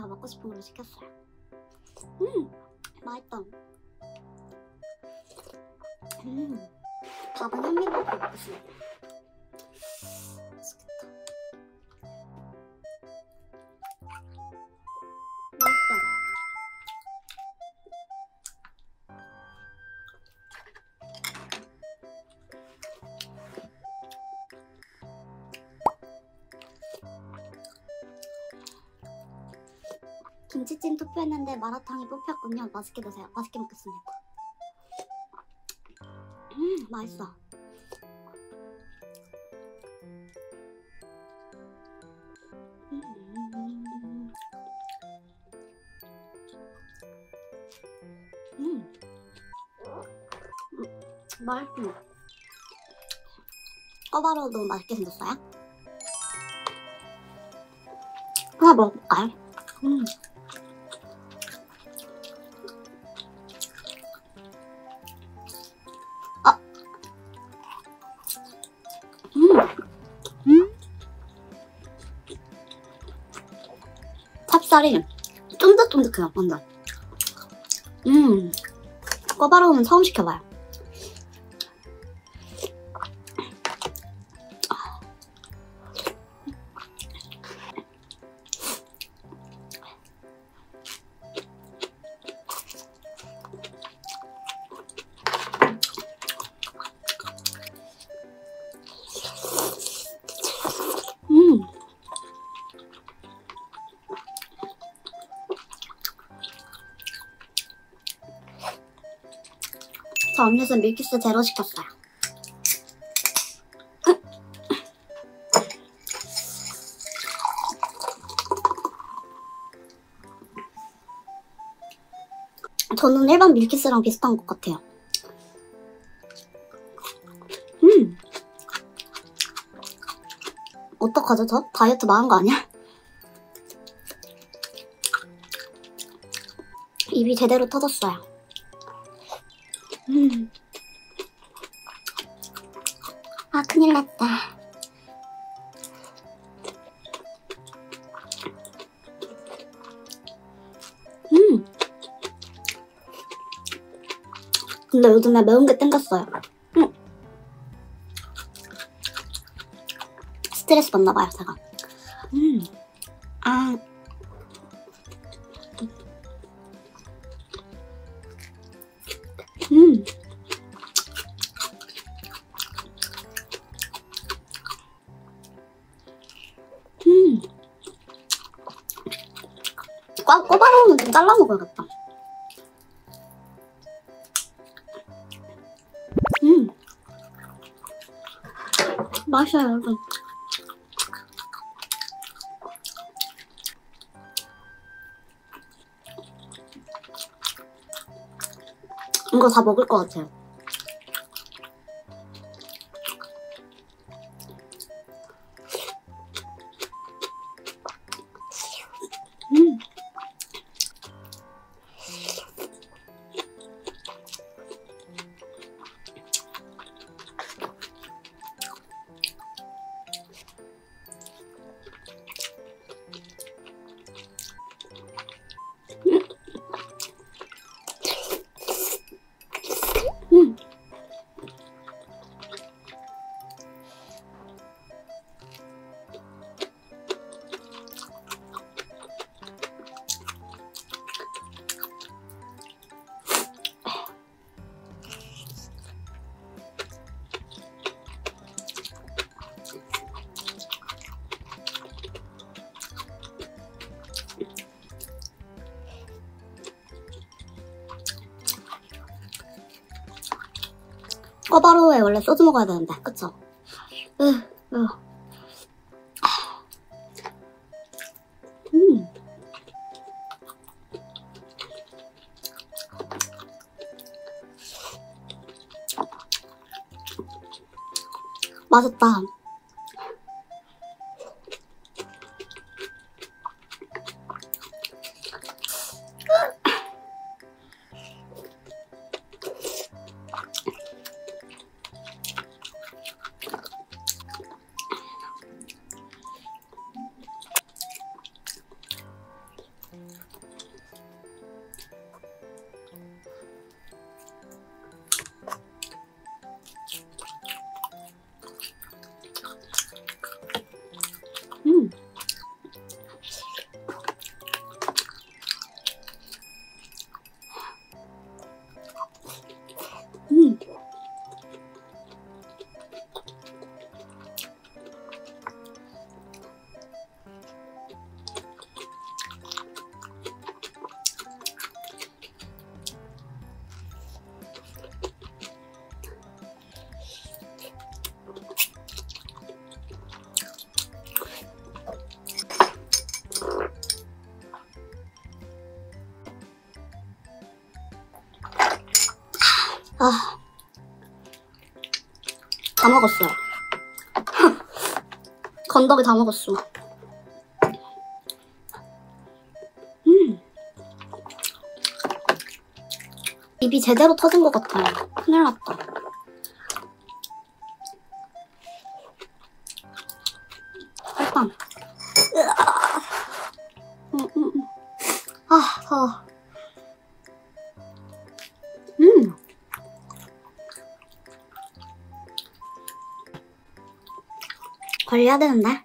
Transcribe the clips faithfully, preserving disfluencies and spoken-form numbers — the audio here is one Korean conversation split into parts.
먹고 싶은 걸로 시켰어요. 음! 맛있다. 음! 밥은 한 입밖에 먹겠습니다. 맛있겠다. 맛있다. 김치찜 투표했는데 마라탕이 뽑혔군요. 맛있게 드세요. 맛있게 먹겠습니다. 음, 맛있어. 음, 음, 음, 맛있어. 꺼바로도 맛있게 생겼어요? 하나 먹어볼까요? 음. 아. 음. 음. 찹쌀이 쫀득쫀득해요, 완전. 음. 꺼바로우는 처음 시켜봐요. 음. 저 음료수 밀키스 제로 시켰어요. 저는 일반 밀키스랑 비슷한 것 같아요. 음. 어떡하죠, 저? 다이어트 망한 거 아니야? 입이 제대로 터졌어요. 음. 아, 큰일 났다. 음. 근데 요즘에 매운 게 땡겼어요. 음. 스트레스 받나봐요, 제가. 음. 아. 음. 음. 꽉 꼬바로우는 좀 잘라 먹어야겠다. 음. 맛있어요, 여러분. 이거 다 먹을 것 같아요. 음. 음. 꺼바로우에 원래 소주 먹어야 되는데, 그쵸? 으, 으. 음. 맛있다. 아, 다 먹었어요. 건더기 다 먹었어. 음, 입이 제대로 터진 것 같아요. 큰일 났다. 일단 음, 음, 음. 아, 더워. 음, 관리해야 되는데.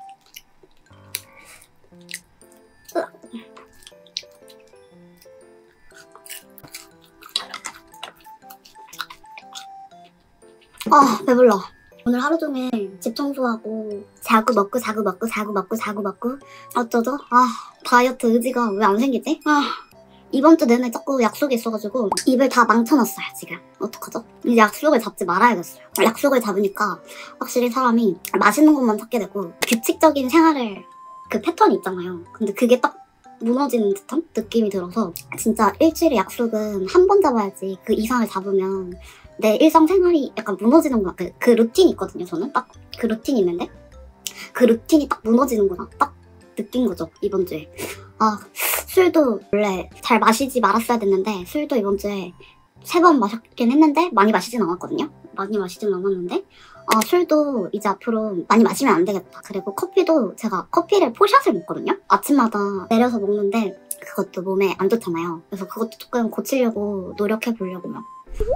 아, 배불러. 오늘 하루 종일 집 청소하고 자고 먹고 자고 먹고 자고 먹고 자고 먹고 어쩌죠? 아, 다이어트 의지가 왜 안 생기지? 아, 이번 주 내내 자꾸 약속이 있어가지고 입을 다 망쳐놨어요 지금. 어떡하죠? 이제 약속을 잡지 말아야겠어요. 약속을 잡으니까 확실히 사람이 맛있는 것만 찾게 되고 규칙적인 생활을 그 패턴이 있잖아요. 근데 그게 딱 무너지는 듯한 느낌이 들어서 진짜 일주일에 약속은 한 번 잡아야지 그 이상을 잡으면 내 일상생활이 약간 무너지는구나. 그, 그 루틴이 있거든요. 저는 딱 그 루틴이 있는데 그 루틴이 딱 무너지는구나 딱 느낀 거죠 이번 주에. 아, 술도 원래 잘 마시지 말았어야 됐는데 술도 이번 주에 세 번 마셨긴 했는데 많이 마시진 않았거든요. 많이 마시진 않았는데 아, 술도 이제 앞으로 많이 마시면 안 되겠다. 그리고 커피도 제가 커피를 포샷을 먹거든요. 아침마다 내려서 먹는데 그것도 몸에 안 좋잖아요. 그래서 그것도 조금 고치려고 노력해 보려고요.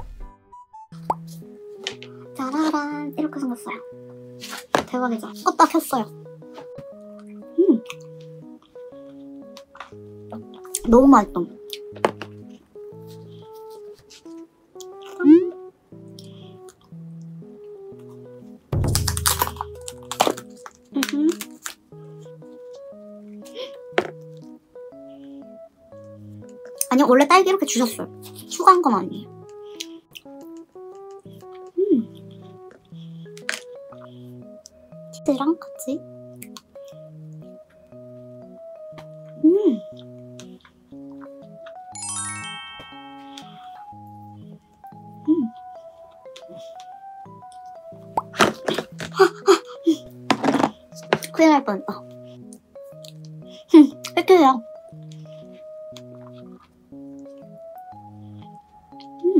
짜라란, 이렇게 생겼어요. 대박이죠? 껐다 켰어요. 음, 너무 맛있어. 음. 음흠. 아니요, 원래 딸기 이렇게 주셨어요. 추가한 건 아니에요. 음. 치즈랑 같이. 음. 음. 아, 아. 큰일 날 뻔했다. 뺏겨요. 음.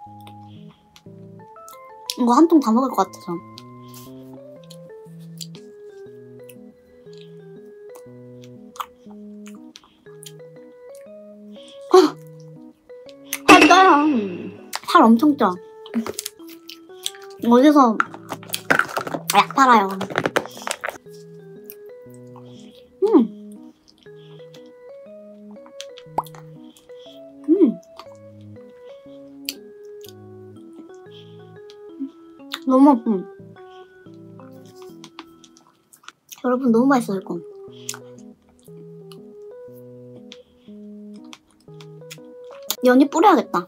이거 한 통 다 먹을 것 같아서. 살 쪄요. 살 엄청 쪄. 어디서 약 팔아요. 음. 음. 너무 맛있어. 여러분 너무 맛있어요 이거. 연유 뿌려야겠다.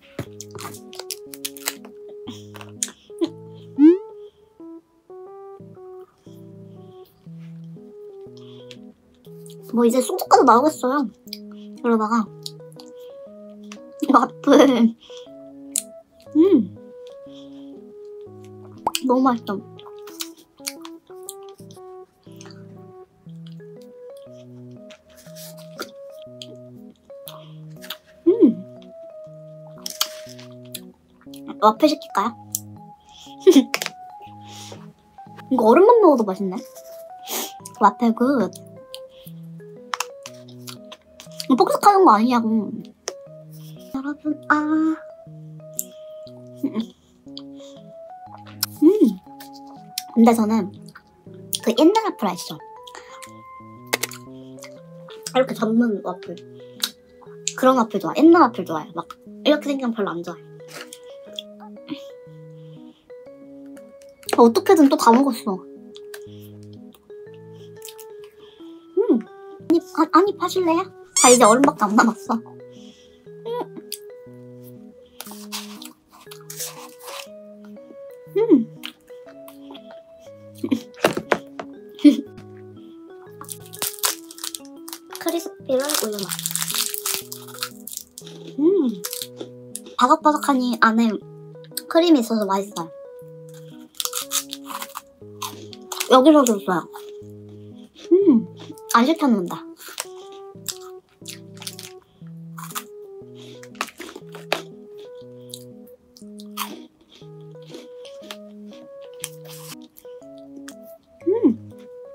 뭐 이제 소주까지 나오겠어요. 이러다가 와플. 음, 너무 맛있어. 음, 와플 시킬까요? 이거 얼음만 먹어도 맛있네. 와플 굿. 폭삭하는 거 아니냐고. 여러분, 아. 음. 근데 저는 그 옛날 와플 아시죠? 이렇게 접는 와플. 그런 와플 좋아. 옛날 와플 좋아해. 막 이렇게 생긴 건 별로 안 좋아해. 어떻게든 또 다 먹었어. 음. 한입, 한, 한입 하실래요? 자, 이제 얼음밖에 안 남았어. 음. 음. 크리스피를 올려놔. 음. 바삭바삭하니 안에 크림이 있어서 맛있어요. 여기서도 있어요. 음, 안 시켜놓는다. 음.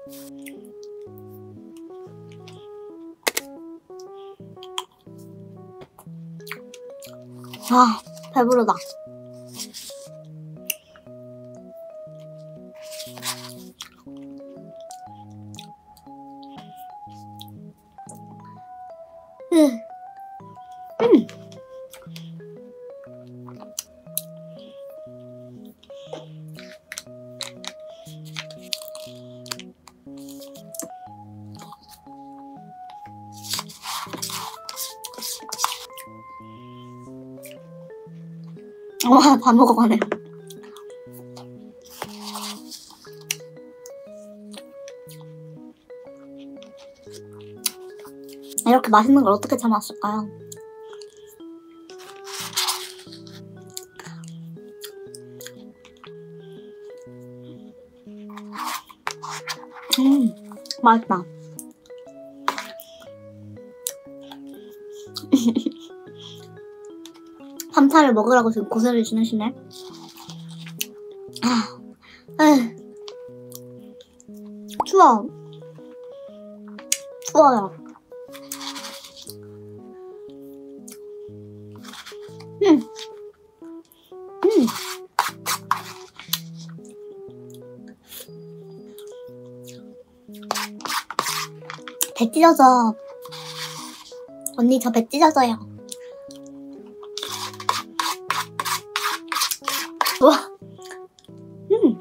아, 배부르다. 음. 음. 와, 다 먹어가네. 이렇게 맛있는 걸 어떻게 참았을까요? 음, 맛있다. 밤차를 먹으라고 지금 고세를 지내시네. 아, 에휴. 추워. 추워요. 음. 음. 배 찢어져. 언니 저 배 찢어져요. 우와. 음.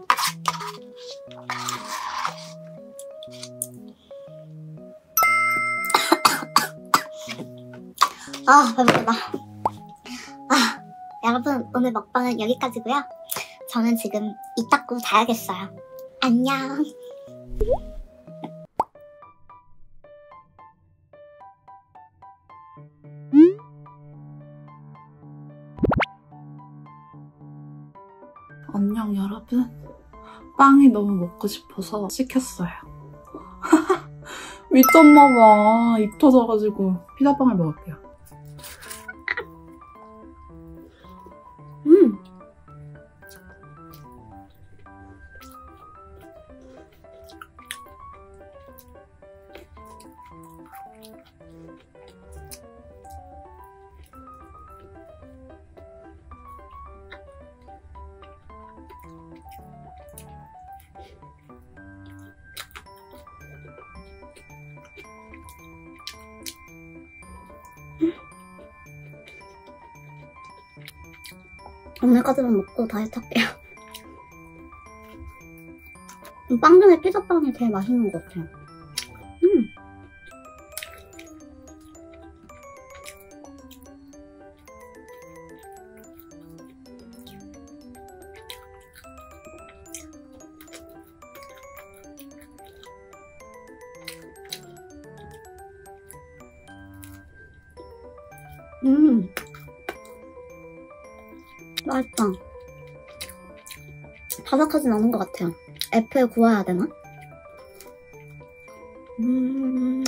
아, 배부르다. 아, 여러분 오늘 먹방은 여기까지고요. 저는 지금 이 닦고 자야겠어요. 안녕. 안녕 여러분. 빵이 너무 먹고 싶어서 시켰어요. 미쳤나봐. 입 터져가지고 피자빵을 먹을게요. 음. 오늘까지만 먹고 다이어트 할게요. 빵 중에 피자빵이 제일 맛있는 것 같아요. 음. 음. 맛있다. 바삭하진 않은 것 같아요. F에 구워야 되나? 음.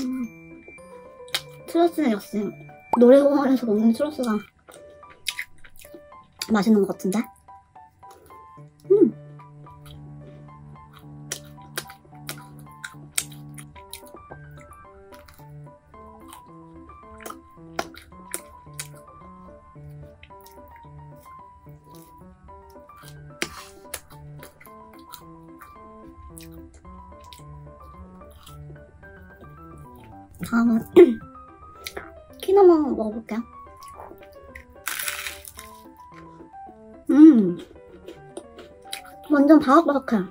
추러스는 역시 놀이공원에서 먹는 추러스가 맛있는 것 같은데? 음. 다음은 키노만 먹어볼게요. 음, 완전 바삭바삭해.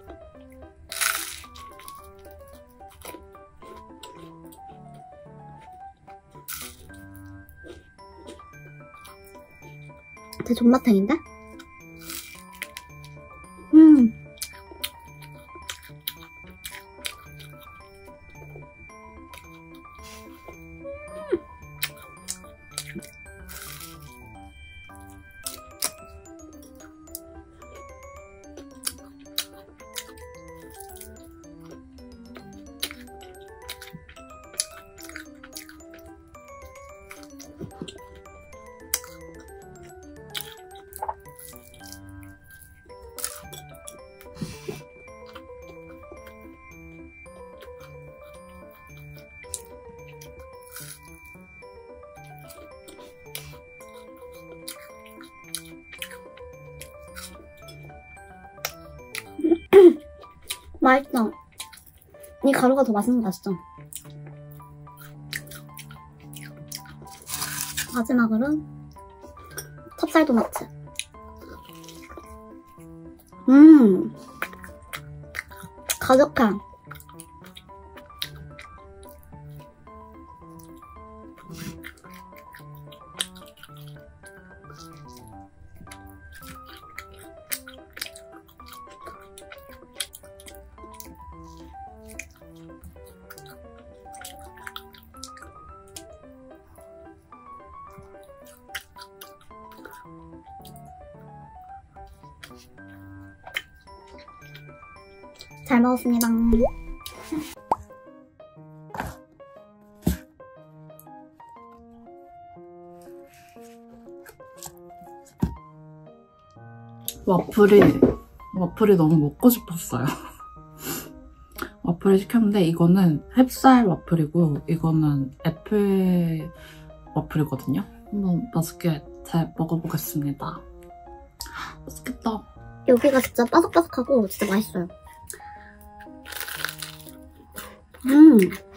되게 존맛탱인데? 음. 맛있어. 이 가루가 더 맛있는 거 아시죠? 마지막으로 찹쌀도너츠. 음, 가득해. 잘 먹었습니다. 와플이 와플이 너무 먹고 싶었어요. 와플을 시켰는데 이거는 햅쌀 와플이고 이거는 애플 와플이거든요. 한번 맛있게 잘 먹어보겠습니다. 맛있겠다. 여기가 진짜 바삭바삭하고 진짜 맛있어요. 음,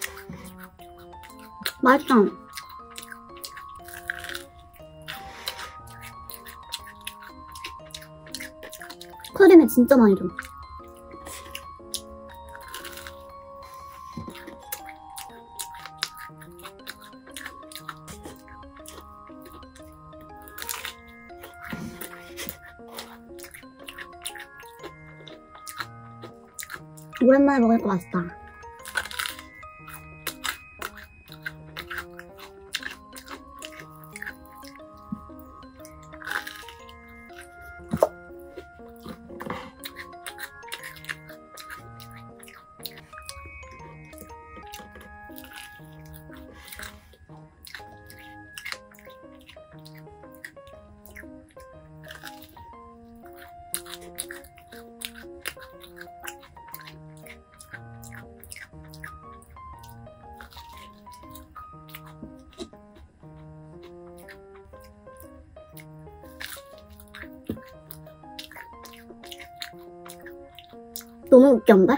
맛있어. 크림이 진짜 많이 좀. 오랜만에 먹으니까 맛있다. 너무 웃겼는데?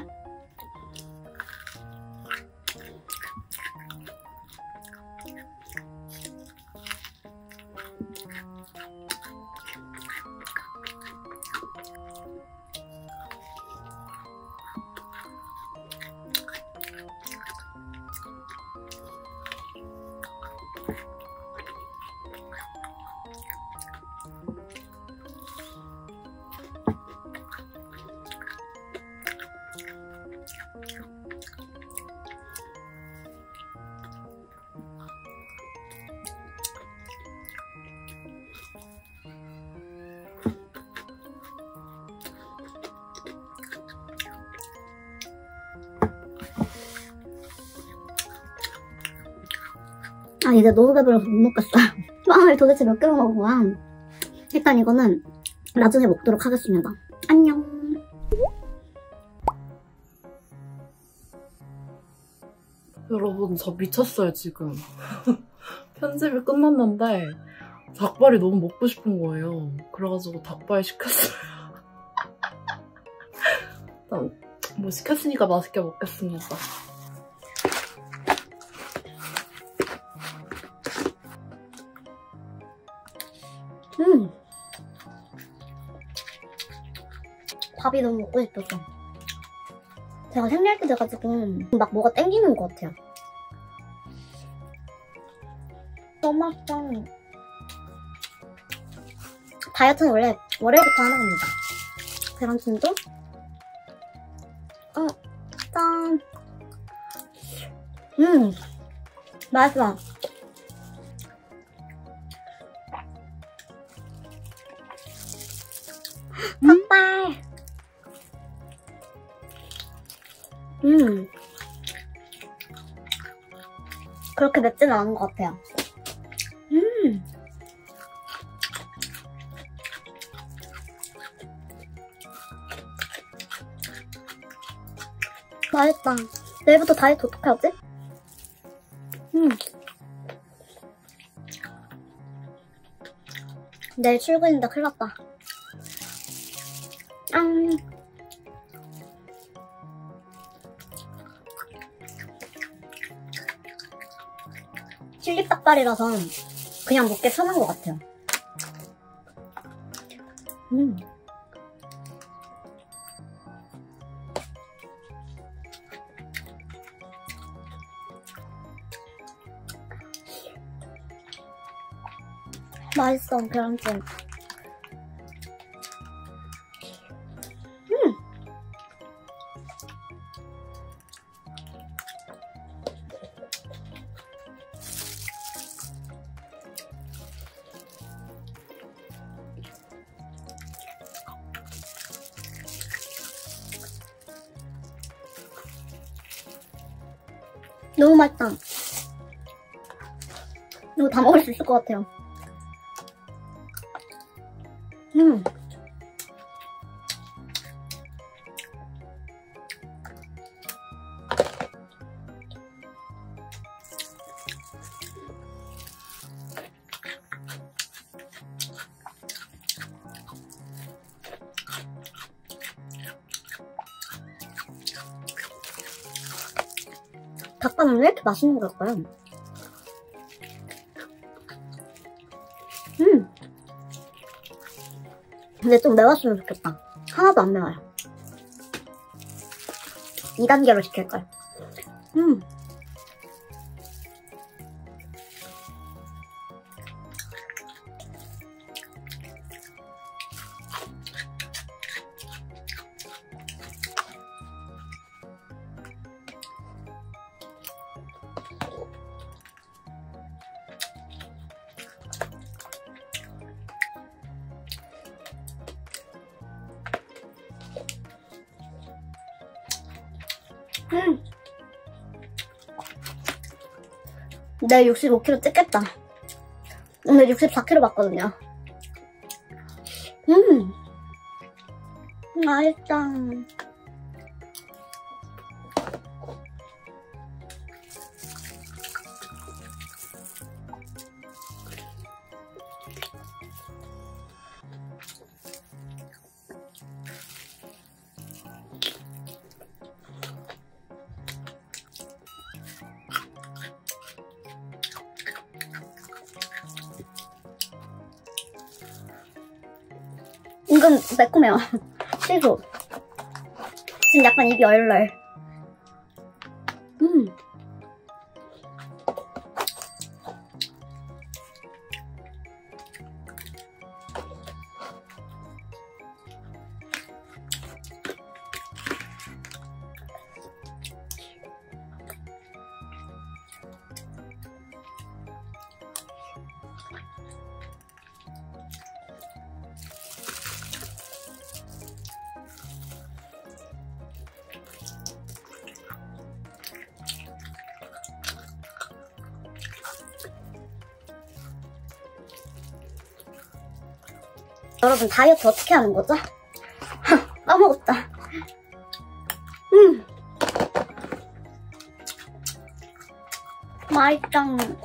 아, 이제 너무 배불러서 못 먹겠어요. 빵을 도대체 몇 개를 먹은 거야? 일단 이거는 나중에 먹도록 하겠습니다. 안녕. 여러분, 저 미쳤어요, 지금. 편집이 끝났는데 닭발이 너무 먹고 싶은 거예요. 그래가지고 닭발 시켰어요. 일단 뭐 시켰으니까 맛있게 먹겠습니다. 음, 밥이 너무 먹고 싶었어. 제가 생리할 때 돼가지고 막 뭐가 땡기는 것 같아요. 너무 맛있어. 다이어트는 원래 월요일부터 하는 겁니다. 계란찜도 어, 짠. 음, 맛있어. 닭발. 음, 그렇게 맵지는 않은 것 같아요. 음, 맛있다. 내일부터 다이어트 어떻게 하지? 음, 내일 출근인데 큰일 났다. 음. 닭발이라서 그냥 먹기 편한 것 같아요. 음. 맛있어, 계란찜. 음! 너무 맛있다. 이거 다 먹을 수 있을 것 같아요. 음. 닭발은 왜 이렇게 맛있는 걸까요? 음. 근데 좀 매웠으면 좋겠다. 하나도 안 매워요. 이 단계로 시킬걸. 음. 음. 내일 육십오 킬로그램 찍겠다. 오늘 육십사 킬로그램 봤거든요. 음. 맛있다. 은근 매콤해요. 실수. 지금 약간 입이 얼얼. 음. 여러분, 다이어트 어떻게 하는 거죠? 까먹었다. 음. 맛있다.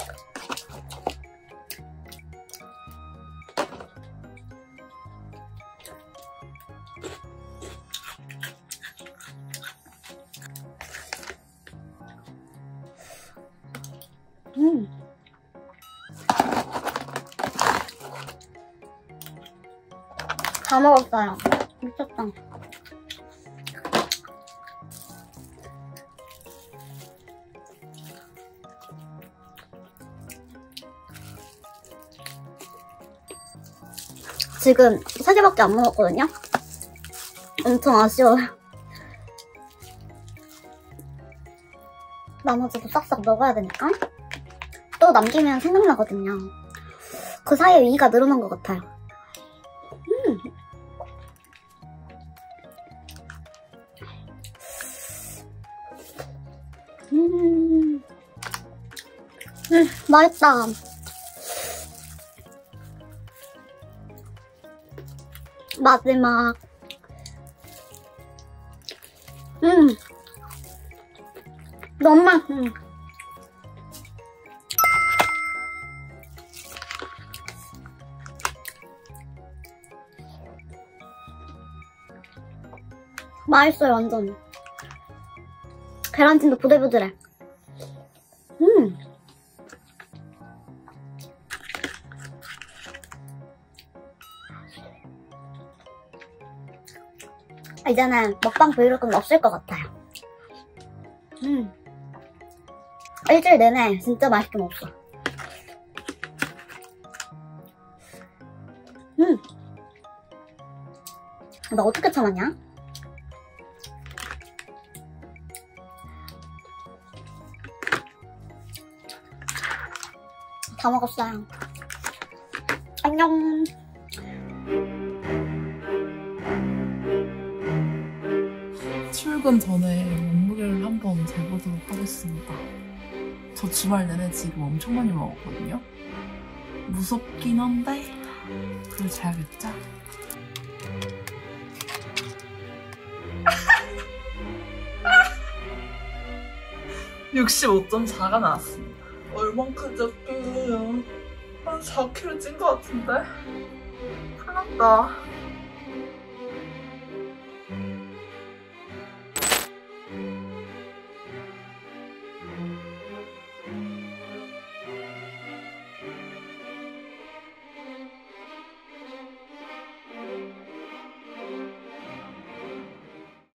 음. 다 먹었어요. 미쳤다. 지금 세 개밖에 안 먹었거든요? 엄청 아쉬워요. 나머지도 싹싹 먹어야 되니까. 또 남기면 생각나거든요. 그 사이에 위가 늘어난 것 같아요. 음. 음. 음, 맛있다. 마지막. 음. 너무 맛있어. 맛있어요, 완전. 계란찜도 부들부들해. 음. 이제는 먹방 브이로그는 없을 것 같아요. 음. 일주일 내내 진짜 맛있게 먹었어. 음. 나 어떻게 참았냐? 다 먹었어요. 안녕. 출근 전에 몸무게를 한번 재보도록 하겠습니다. 저 주말 내내 지금 엄청 많이 먹었거든요. 무섭긴 한데 그걸 재야겠죠? 육십오 점 사가 나왔습니다. 얼만큼 쪘길래요? 한 사 킬로그램 찐 것 같은데? 큰일 났다.